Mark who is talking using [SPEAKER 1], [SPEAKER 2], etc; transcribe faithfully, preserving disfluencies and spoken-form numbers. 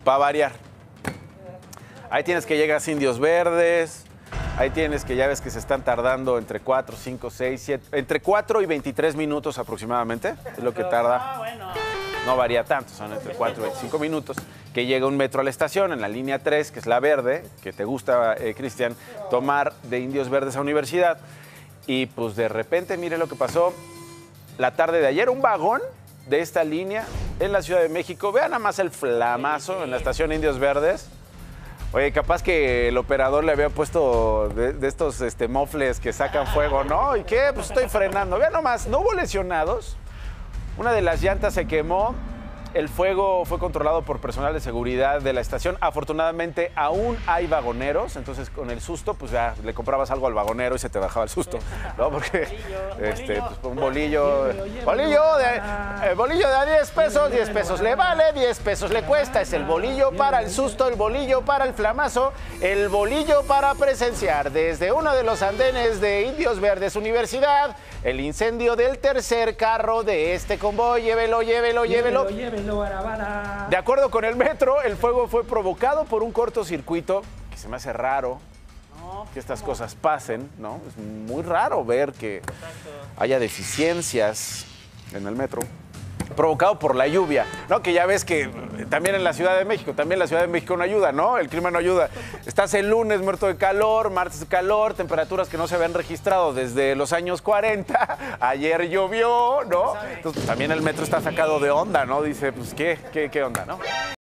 [SPEAKER 1] para variar. Ahí tienes que llegas Indios Verdes, ahí tienes que ya ves que se están tardando entre cuatro, cinco, seis, siete, entre cuatro y veintitrés minutos aproximadamente, es lo que tarda. No varía tanto, son entre cuatro y veinticinco minutos, que llega un metro a la estación en la línea tres, que es la verde, que te gusta, eh, Cristian, tomar de Indios Verdes a Universidad. Y pues de repente, mire lo que pasó la tarde de ayer, un vagón de esta línea en la Ciudad de México. Vean nada más el flamazo en la estación Indios Verdes. Oye, capaz que el operador le había puesto de, de estos este, mofles que sacan fuego, ¿no? ¿Y qué? Pues estoy frenando. Vean nomás, no hubo lesionados. Una de las llantas se quemó. El fuego fue controlado por personal de seguridad de la estación. Afortunadamente, aún hay vagoneros. Entonces, con el susto, pues ya le comprabas algo al vagonero y se te bajaba el susto, ¿no? Porque este, pues, un bolillo... Bolillo de, eh, bolillo de a diez pesos, diez pesos le vale, diez pesos le cuesta. Es el bolillo para el susto, el bolillo para el flamazo, el bolillo para presenciar desde uno de los andenes de Indios Verdes Universidad el incendio del tercer carro de este convoy. Llévelo, llévelo, llévelo.
[SPEAKER 2] Llévelo, Arabara.
[SPEAKER 1] De acuerdo con el metro, el fuego fue provocado por un cortocircuito, que se me hace raro que estas cosas pasen, ¿no? Es muy raro ver que haya deficiencias en el metro. Provocado por la lluvia, ¿no? Que ya ves que también en la Ciudad de México, también la Ciudad de México no ayuda, ¿no? El clima no ayuda. Estás el lunes muerto de calor, martes de calor, temperaturas que no se habían registrado desde los años cuarenta. Ayer llovió, ¿no? Entonces, también el metro está sacado de onda, ¿no? Dice, pues, ¿qué? ¿Qué, qué onda, no?